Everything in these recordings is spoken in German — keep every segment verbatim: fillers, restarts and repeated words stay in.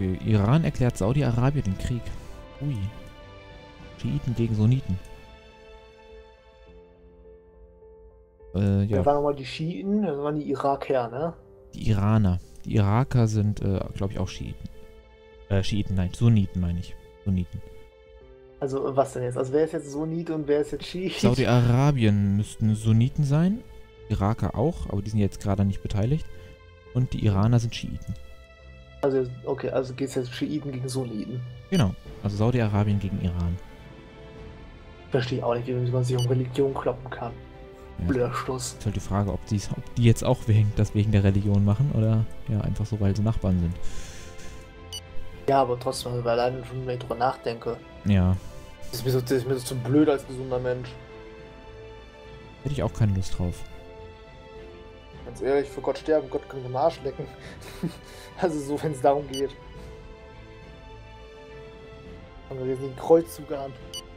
Okay, Iran erklärt Saudi-Arabien den Krieg. Ui. Schiiten gegen Sunniten. Äh, ja. Wer waren nochmal die Schiiten? Das waren die Iraker, ne? Die Iraner. Die Iraker sind, äh, glaube ich, auch Schiiten. Äh, Schiiten, nein, Sunniten meine ich. Sunniten. Also was denn jetzt? Also wer ist jetzt Sunnit und wer ist jetzt Schiit? Saudi-Arabien müssten Sunniten sein. Iraker auch, aber die sind jetzt gerade nicht beteiligt. Und die Iraner sind Schiiten. Also, okay, also geht es jetzt Schiiten gegen Sunniten. Genau. Also Saudi-Arabien gegen Iran. Verstehe auch nicht, wie man sich um Religion kloppen kann. Ja. Blöder Schluss. Ist halt die Frage, ob, ob die jetzt auch wegen, das wegen der Religion machen oder ja einfach so, weil sie Nachbarn sind. Ja, aber trotzdem, weil alleine schon, wenn ich drüber nachdenke. Ja. Das ist mir so, das ist mir so zu blöd als gesunder Mensch. Hätte ich auch keine Lust drauf. Ganz ehrlich, für Gott sterben, Gott kann den Arsch lecken. Also so, wenn es darum geht. Haben wir jetzt nicht einen Kreuzzug an.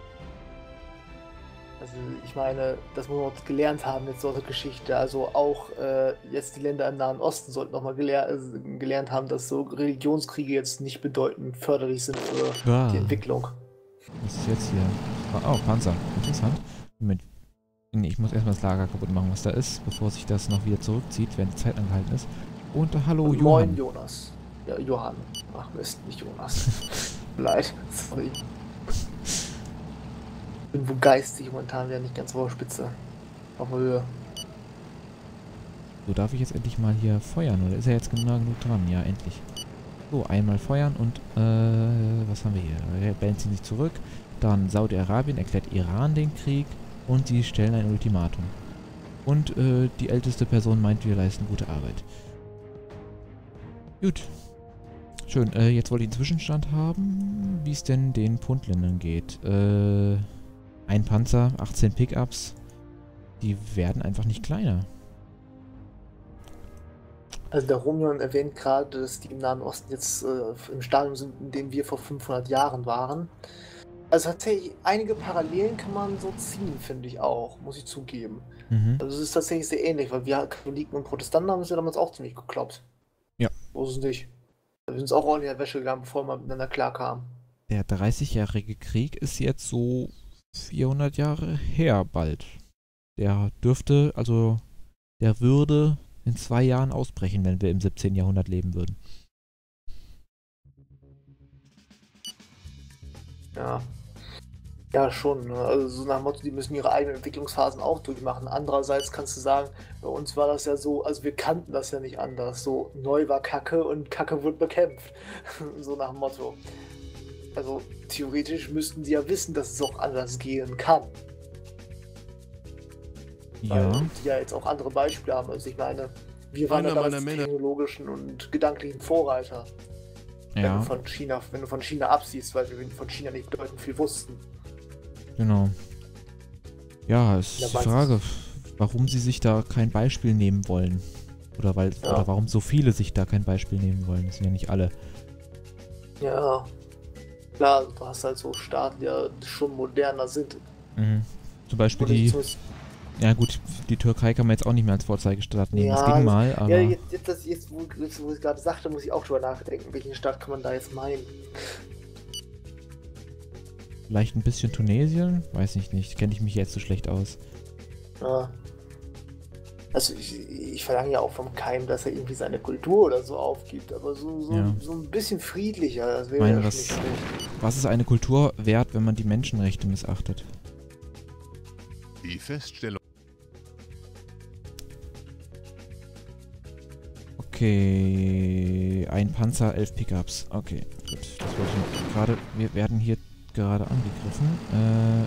Also ich meine, das muss man auch gelernt haben jetzt so aus der Geschichte. Also auch äh, jetzt die Länder im Nahen Osten sollten nochmal gelehr äh, gelernt haben, dass so Religionskriege jetzt nicht bedeutend förderlich sind für Ja. die Entwicklung. Was ist jetzt hier? Oh, Panzer. Interessant. Moment. Nee, ich muss erstmal das Lager kaputt machen, was da ist, bevor sich das noch wieder zurückzieht, während die Zeit angehalten ist. Und äh, hallo, Und Johann. moin, Jonas. Ja, Johann. Ach Mist, nicht Jonas. Leid. Sorry. Ich bin wohl geistig momentan wieder nicht ganz auf der Spitze. Auf der Höhe. So, darf ich jetzt endlich mal hier feuern, oder ist er jetzt genau genug dran? Ja, endlich. So, einmal feuern und, äh, was haben wir hier? Rebellen ziehen sich zurück. Dann Saudi-Arabien erklärt Iran den Krieg und sie stellen ein Ultimatum. Und, äh, die älteste Person meint, wir leisten gute Arbeit. Gut. Schön, äh, jetzt wollte ich einen Zwischenstand haben, wie es denn den Puntländern geht. Äh, ein Panzer, achtzehn Pickups. Die werden einfach nicht kleiner. Also der Romion erwähnt gerade, dass die im Nahen Osten jetzt äh, im Stadium sind, in dem wir vor fünfhundert Jahren waren. Also tatsächlich, einige Parallelen kann man so ziehen, finde ich auch, muss ich zugeben. Mhm. Also es ist tatsächlich sehr ähnlich, weil wir Katholiken und Protestanten haben es ja damals auch ziemlich gekloppt. Ja. So ist es nicht. Wir sind uns auch ordentlich in der Wäsche gegangen, bevor wir miteinander klarkamen. Der dreißigjährige Krieg ist jetzt so vierhundert Jahre her bald. Der dürfte, also der würde in zwei Jahren ausbrechen, wenn wir im siebzehnten Jahrhundert leben würden. Ja. Ja, schon. Ne? Also so nach dem Motto, die müssen ihre eigenen Entwicklungsphasen auch durchmachen. Andererseits kannst du sagen, bei uns war das ja so, also wir kannten das ja nicht anders. So, neu war Kacke und Kacke wird bekämpft. So nach dem Motto. Also theoretisch müssten die ja wissen, dass es auch anders gehen kann. Ja. Weil die ja jetzt auch andere Beispiele haben. Also ich meine, wir waren ja Einer damals meiner die Männer- technologischen und gedanklichen Vorreiter. Wenn Ja, du von China, wenn du von China absiehst, weil wir von China nicht bedeutend viel wussten. genau. Ja, es Ja, ist die meinst Frage, warum sie sich da kein Beispiel nehmen wollen. Oder weil Ja. oder warum so viele sich da kein Beispiel nehmen wollen. Das sind ja nicht alle. Ja, klar, du hast halt so Staaten, die ja schon moderner sind. Mhm. Zum Beispiel Oder die, zumindest- ja gut, die Türkei kann man jetzt auch nicht mehr als Vorzeigestaat nehmen. Ja, das ging das- mal, aber Ja, jetzt, jetzt, das, jetzt wo, jetzt, wo ich gerade sagte, muss ich auch drüber nachdenken, welchen Staat kann man da jetzt meinen? vielleicht ein bisschen Tunesien? Weiß ich nicht, kenne ich mich jetzt so schlecht aus. Ja. Also ich, ich verlange ja auch vom Keim, dass er irgendwie seine Kultur oder so aufgibt, aber so, so, Ja. so ein bisschen friedlicher, das wäre Meine, ja schon was- nicht schlecht. Was ist eine Kultur wert, wenn man die Menschenrechte missachtet? Die Feststellung. Okay, ein Panzer, elf Pickups. Okay, gut. Das wollte ich noch. Gerade, wir werden hier gerade angegriffen. Äh,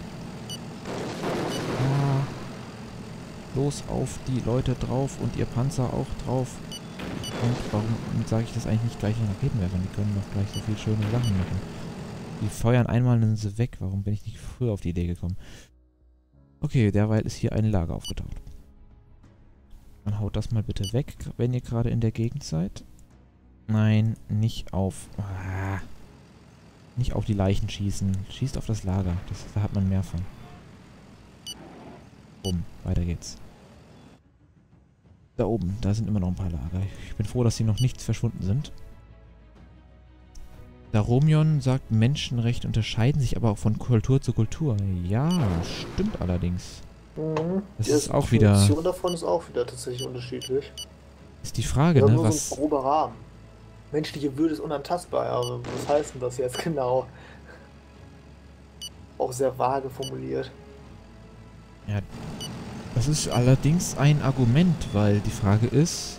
ah, los auf die Leute drauf und ihr Panzer auch drauf. Und warum sage ich das eigentlich nicht gleich in Raketenwerfern? Die können doch gleich so viel schöne Sachen machen. Die feuern einmal und dann sind sie weg. Warum bin ich nicht früher auf die Idee gekommen? Okay, derweil ist hier ein Lager aufgetaucht. Dann haut das mal bitte weg, wenn ihr gerade in der Gegend seid. Nein, nicht auf... Ah, nicht auf die Leichen schießen. Schießt auf das Lager. Das, da hat man mehr von. Bumm, weiter geht's. Da oben, da sind immer noch ein paar Lager. Ich bin froh, dass sie noch nicht verschwunden sind. Daromion sagt, Menschenrechte unterscheiden sich aber auch von Kultur zu Kultur. Ja, stimmt allerdings. Mhm. Das Die ist auch wieder... Die Definition davon ist auch wieder tatsächlich unterschiedlich. Ist die Frage, ja, ne? Nur Was... so ein grober Rahmen. Menschliche Würde ist unantastbar, aber was heißt denn das jetzt genau? Auch sehr vage formuliert. Ja, das ist allerdings ein Argument, weil die Frage ist,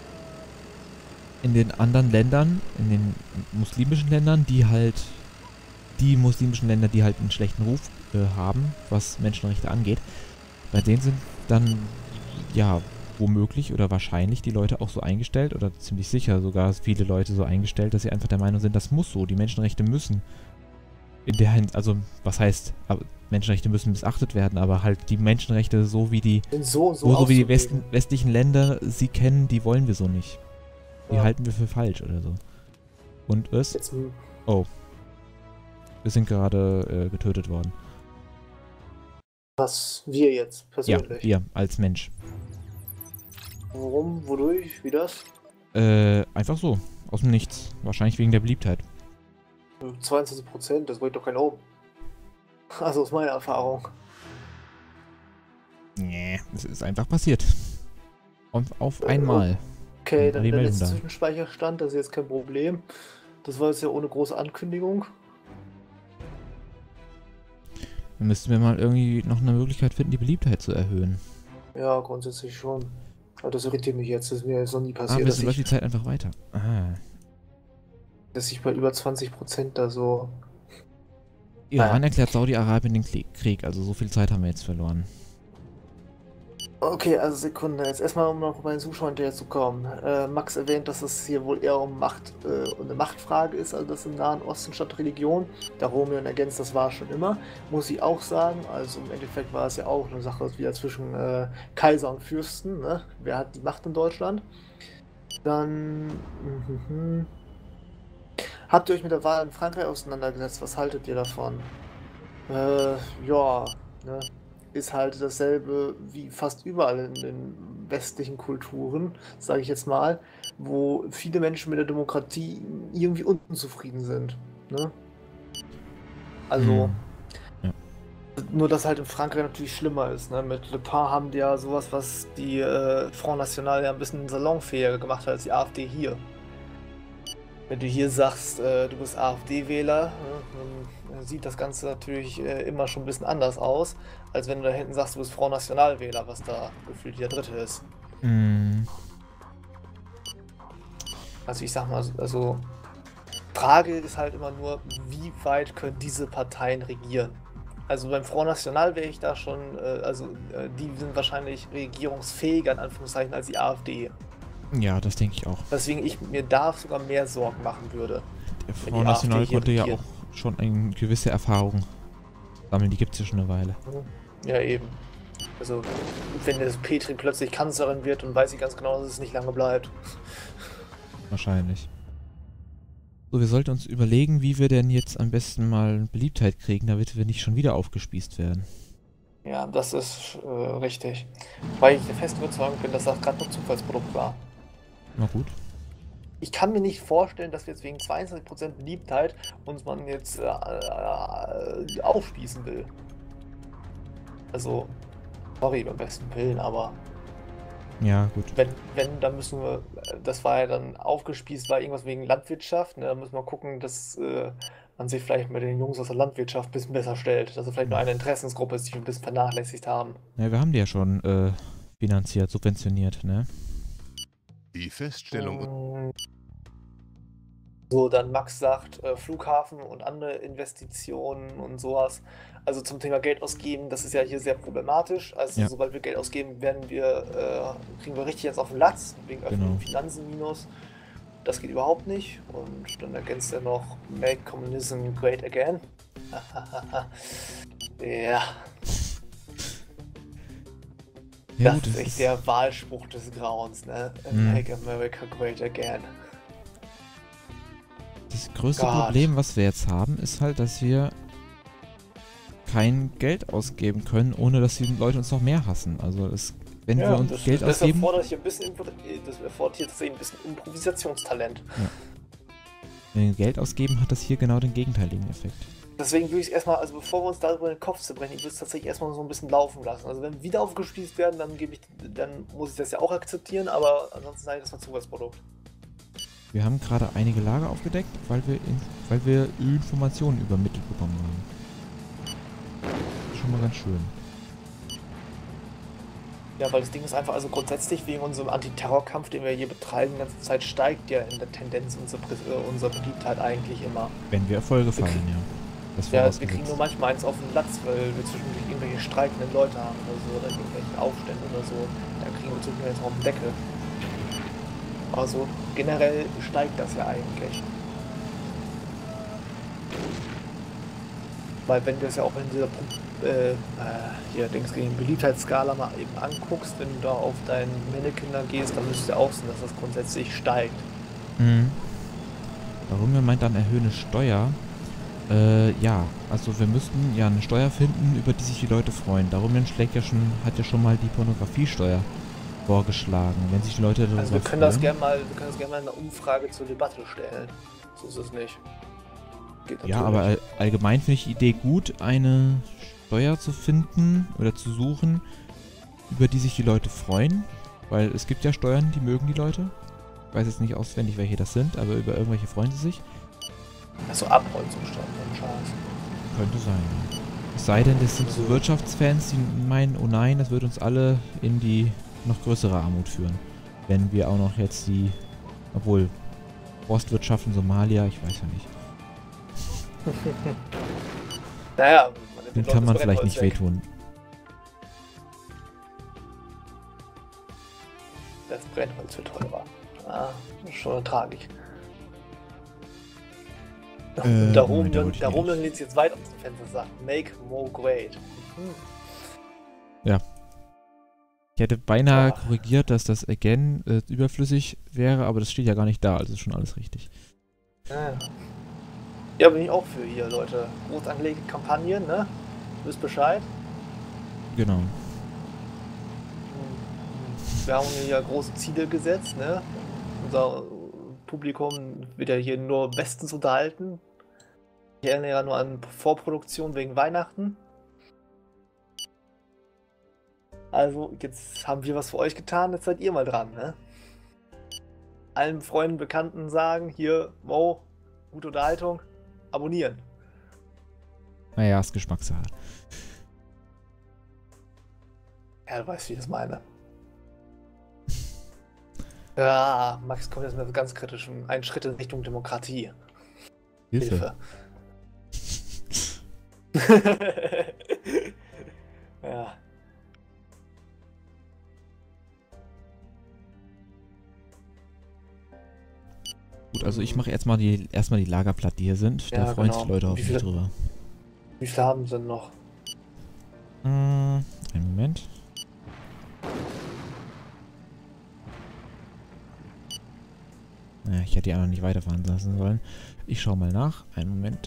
in den anderen Ländern, in den muslimischen Ländern, die halt, die muslimischen Länder, die halt einen schlechten Ruf äh, haben, was Menschenrechte angeht, bei denen sind dann, ja, womöglich oder wahrscheinlich die Leute auch so eingestellt, oder ziemlich sicher sogar viele Leute so eingestellt, dass sie einfach der Meinung sind, das muss so, die Menschenrechte müssen in der Hin also was heißt, Menschenrechte müssen missachtet werden, aber halt die Menschenrechte so wie die so, so, so wie die Westen, westlichen Länder sie kennen, die wollen wir so nicht. Die ja. halten wir für falsch oder so. Und was? Jetzt, oh. Wir sind gerade äh, getötet worden. Was wir jetzt persönlich? Ja, wir als Mensch. Warum? Wodurch? Wie das? Äh, einfach so. Aus dem Nichts. Wahrscheinlich wegen der Beliebtheit. zweiundzwanzig Prozent, das bringt doch keinen um. Also aus meiner Erfahrung. Nee, es ist einfach passiert. Und auf einmal. Okay, dann der letzte Zwischenspeicherstand, das ist jetzt kein Problem. Das war jetzt ja ohne große Ankündigung. Dann müssten wir mal irgendwie noch eine Möglichkeit finden, die Beliebtheit zu erhöhen. Ja, grundsätzlich schon. Aber das irritiert mich jetzt, das ist mir jetzt noch nie Ah, passiert. aber läuft die Zeit einfach weiter. Ah. Dass ich bei über zwanzig Prozent da so... Iran naja. erklärt Saudi-Arabien den Krieg, also so viel Zeit haben wir jetzt verloren. Okay, also Sekunde, jetzt erstmal um noch bei den Zuschauern zu kommen. Äh, Max erwähnt, dass es hier wohl eher um Macht, äh, eine Machtfrage ist, also das im Nahen Osten statt Religion. Daromion ergänzt, das war schon immer, muss ich auch sagen. Also im Endeffekt war es ja auch eine Sache wieder zwischen äh, Kaiser und Fürsten, ne? Wer hat die Macht in Deutschland? Dann... Mm-hmm. Habt ihr euch mit der Wahl in Frankreich auseinandergesetzt? Was haltet ihr davon? Äh, ja, ne? Ist halt dasselbe wie fast überall in den westlichen Kulturen, sage ich jetzt mal, wo viele Menschen mit der Demokratie irgendwie unzufrieden sind. Ne? Also, hm. ja. Nur dass halt in Frankreich natürlich schlimmer ist. Ne? Mit Le Pen haben die ja sowas, was die äh, Front National ja ein bisschen salonfähiger gemacht hat als die AfD hier. Wenn du hier sagst, äh, du bist AfD-Wähler, äh, dann sieht das Ganze natürlich äh, immer schon ein bisschen anders aus, als wenn du da hinten sagst, du bist Front National-Wähler, was da gefühlt der dritte ist. Mm. Also ich sag mal, also Frage ist halt immer nur, wie weit können diese Parteien regieren? Also beim Front National wäre ich da schon, äh, also äh, die sind wahrscheinlich regierungsfähiger in Anführungszeichen als die AfD. Ja, das denke ich auch. Deswegen ich mir da sogar mehr Sorgen machen würde. Der Front National konnte ja auch schon eine gewisse Erfahrung sammeln, die gibt es ja schon eine Weile. Ja, eben. Also, wenn das Petri plötzlich Kanzlerin wird und weiß ich ganz genau, dass es nicht lange bleibt. Wahrscheinlich. So, wir sollten uns überlegen, wie wir denn jetzt am besten mal Beliebtheit kriegen, damit wir nicht schon wieder aufgespießt werden. Ja, das ist äh, richtig. Weil ich der festen Überzeugung bin, dass das gerade nur Zufallsprodukt war. Na gut. Ich kann mir nicht vorstellen, dass wir jetzt wegen zweiundzwanzig Prozent Beliebtheit uns man jetzt äh, äh, aufspießen will. Also, sorry beim besten Willen, aber... Ja, gut. Wenn, wenn, dann müssen wir... Das war ja dann aufgespießt, war irgendwas wegen Landwirtschaft. Ne? Da müssen wir gucken, dass äh, man sich vielleicht mit den Jungs aus der Landwirtschaft ein bisschen besser stellt. Dass er vielleicht nur eine Interessensgruppe ist, die wir ein bisschen vernachlässigt haben. Ja, wir haben die ja schon äh, finanziert, subventioniert, ne? Die Feststellung... So, dann Max sagt, äh, Flughafen und andere Investitionen und sowas. Also zum Thema Geld ausgeben, das ist ja hier sehr problematisch. Also ja. sobald wir Geld ausgeben, werden wir, äh, kriegen wir richtig jetzt auf den Latz, wegen öffentlichen genau. Finanzen minus. Das geht überhaupt nicht. Und dann ergänzt er noch, Make Communism Great Again. Ja. Ja, das gut, ist das echt ist der Wahlspruch des Grauens, ne? Mhm. Make America Great Again. Das größte Gott. Problem, was wir jetzt haben, ist halt, dass wir kein Geld ausgeben können, ohne dass die Leute uns noch mehr hassen. Also es, wenn ja, wir uns das, Geld das ausgeben... Erfordert hier ein bisschen, das erfordert hier tatsächlich ein bisschen Improvisationstalent. Ja. Wenn wir Geld ausgeben, hat das hier genau den gegenteiligen Effekt. Deswegen würde ich es erstmal, also bevor wir uns darüber in den Kopf zu brechen, ich würde es tatsächlich erstmal so ein bisschen laufen lassen. Also wenn wieder aufgespießt werden, dann gebe ich, dann muss ich das ja auch akzeptieren, aber ansonsten sage ich das mal Zusatzprodukt. Wir haben gerade einige Lager aufgedeckt, weil wir, in, weil wir Informationen übermittelt bekommen haben. Das ist schon mal ganz schön. Ja, weil das Ding ist einfach, also grundsätzlich wegen unserem Antiterrorkampf, den wir hier betreiben, die ganze Zeit steigt ja in der Tendenz unsere, äh, unsere Beliebtheit eigentlich immer. Wenn wir Erfolge feiern, ja. Das Ja, wir kriegen nur manchmal eins auf den Latz, weil wir zwischendurch irgendwelche streikenden Leute haben oder so, oder irgendwelche Aufstände oder so. Da kriegen wir zwischendurch jetzt auf den Deckel. Also generell steigt das ja eigentlich. Weil wenn du das ja auch in dieser äh, äh, hier Dings gegen Beliebtheitsskala mal eben anguckst, wenn du da auf deinen Mannequin gehst, dann müsste ja auch sehen, dass das grundsätzlich steigt. Mhm. Warum ihr meint dann erhöhende Steuer? Äh, ja, also wir müssten ja eine Steuer finden, über die sich die Leute freuen. Darum schlägt ja schon, hat ja schon mal die Pornografiesteuer vorgeschlagen, wenn sich die Leute darüber Also wir können freuen. das gerne mal, wir können das gerne mal in einer Umfrage zur Debatte stellen. So ist es nicht. Geht Ja, natürlich. aber all, allgemein finde ich die Idee gut, eine Steuer zu finden oder zu suchen, über die sich die Leute freuen. Weil es gibt ja Steuern, die mögen die Leute. Ich weiß jetzt nicht auswendig, welche das sind, aber über irgendwelche freuen sie sich. Also Abholzungsstand, dann Scheiß. Könnte sein. Ja. Es sei denn, das sind so Wirtschaftsfans, die meinen, oh nein, das wird uns alle in die noch größere Armut führen. Wenn wir auch noch jetzt die, obwohl Forstwirtschaft in Somalia, ich weiß ja nicht. Naja, Den kann man vielleicht nicht wehtun. Das Brennholz wird teurer. Ah, schon eine Tragik. Äh, da oben, Moment, da da wollte ich da nicht. oben lehnt jetzt weit aus dem Fenster und sagt, make more great. Hm. Ja. Ich hätte beinahe Ja. korrigiert, dass das again äh, überflüssig wäre, aber das steht ja gar nicht da, also ist schon alles richtig. Ja. Ja, bin ich auch für hier, Leute. Groß angelegte Kampagnen, ne? Wisst Bescheid. Genau. Wir haben hier große Ziele gesetzt, ne? Unser Publikum wird ja hier nur bestens unterhalten. Ich erinnere ja nur an Vorproduktion wegen Weihnachten. Also, jetzt haben wir was für euch getan, jetzt seid ihr mal dran, ne? Allen Freunden, Bekannten sagen, hier, wow, gute Unterhaltung, abonnieren. Naja, ist Geschmackssache. Ja, du weißt, wie ich das meine. Ja, Max kommt jetzt mit ganz kritischem, einen Schritt in Richtung Demokratie. Hilfe. Hilfe. Ja. Gut, also ich mache jetzt mal die, erstmal die Lagerplatte, die hier sind. Da Ja, freuen genau. sich die Leute Wie hoffentlich viele- drüber. Wie viele haben sie denn noch? Hm, einen Moment. Ja, ich hätte die anderen nicht weiterfahren lassen sollen. Ich schau mal nach. Einen Moment.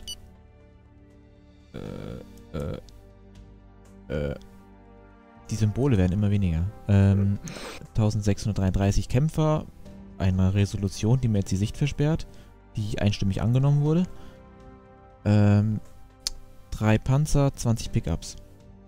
Äh, äh, äh. Die Symbole werden immer weniger. Ähm, eintausendsechshundertdreiunddreißig Kämpfer. Eine Resolution, die mir jetzt die Sicht versperrt. Die einstimmig angenommen wurde. Ähm, drei Panzer, zwanzig Pickups.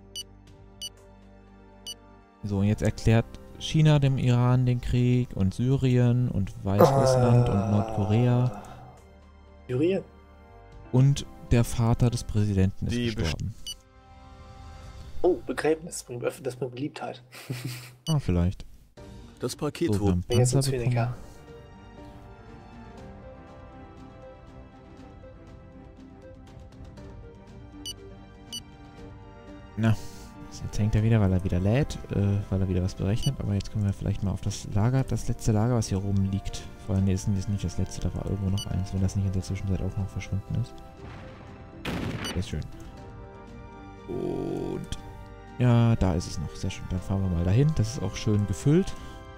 So, und jetzt erklärt China dem Iran den Krieg und Syrien und Weißrussland und Nordkorea. Syrien? Und der Vater des Präsidenten ist Die gestorben. Oh, Begräbnis, das bringt das bringt Beliebtheit. Ah, vielleicht. Das Paket So, wir wurde. haben Jetzt Panzer wird's bekommen. weniger. Na, jetzt hängt er wieder, weil er wieder lädt, äh, weil er wieder was berechnet. Aber jetzt können wir vielleicht mal auf das Lager, das letzte Lager, was hier oben liegt. Vor allem, nee, ist ist nicht das letzte, da war irgendwo noch eins, wenn das nicht in der Zwischenzeit auch noch verschwunden ist. Das ist schön. Und ja, da ist es noch. Sehr schön. Dann fahren wir mal dahin. Das ist auch schön gefüllt.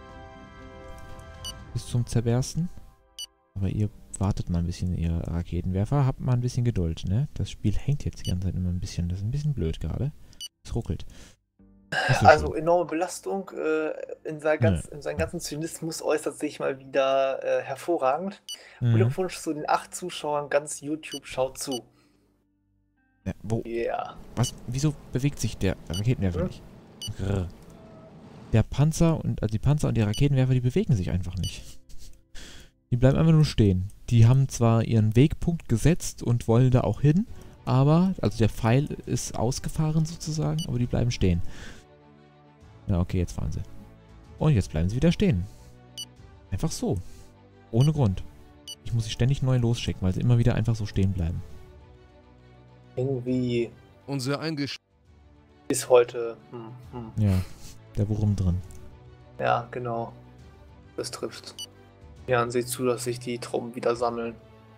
Bis zum Zerbersten. Aber ihr wartet mal ein bisschen, ihr Raketenwerfer. Habt mal ein bisschen Geduld, ne? Das Spiel hängt jetzt die ganze Zeit immer ein bisschen. Das ist ein bisschen blöd gerade. Es ruckelt. Ist ja Also schön. enorme Belastung. Äh, in, seiner ganz, in seinem ganzen Zynismus äußert sich mal wieder äh, hervorragend. Mhm. Glückwunsch zu den acht Zuschauern, ganz YouTube schaut zu. Ja, wo, Yeah. was, wieso bewegt sich der Raketenwerfer Hm? nicht? Grrr. Der Panzer und, also die Panzer und die Raketenwerfer, die bewegen sich einfach nicht. Die bleiben einfach nur stehen. Die haben zwar ihren Wegpunkt gesetzt und wollen da auch hin, aber, also der Pfeil ist ausgefahren sozusagen, aber die bleiben stehen. Na okay, jetzt fahren sie. Und jetzt bleiben sie wieder stehen. Einfach so. Ohne Grund. Ich muss sie ständig neu losschicken, weil sie immer wieder einfach so stehen bleiben. Irgendwie Unser Eingesch ist heute. Hm, hm. Ja, der Wurm drin. Ja, genau. Das trifft. Ja, und seht zu, dass sich die Trauben wieder sammeln.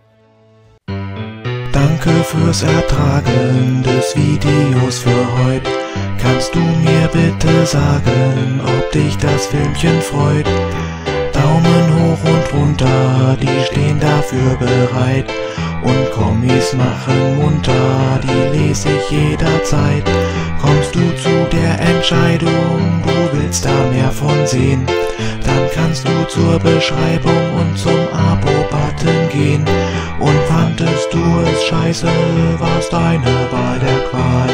Danke fürs Ertragen des Videos für heute. Kannst du mir bitte sagen, ob dich das Filmchen freut? Daumen hoch und runter, die stehen dafür bereit. Und Kommis machen munter, die lese ich jederzeit. Kommst du zu der Entscheidung, du willst da mehr von sehen, dann kannst du zur Beschreibung und zum Abo-Button gehen. Und fandest du es scheiße, war's deine Wahl der Qual.